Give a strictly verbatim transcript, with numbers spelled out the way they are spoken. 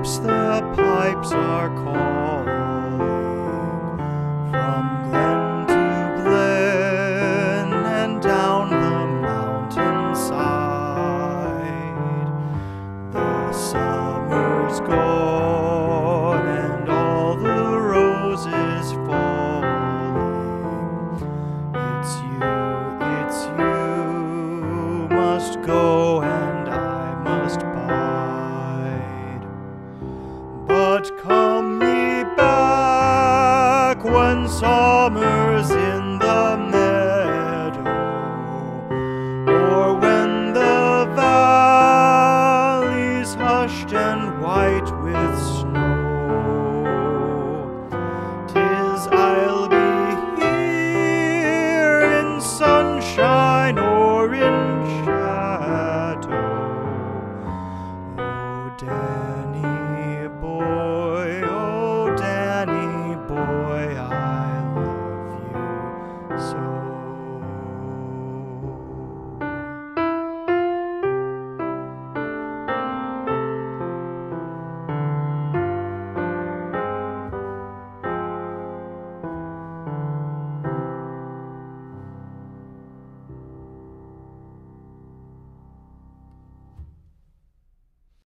pipes, the pipes are calling from glen to glen and down the mountainside. The summer's gone and all the roses falling. It's you, it's you must go and I must bide. But come ye back when summer's in the meadow, or when the valley's hushed and wide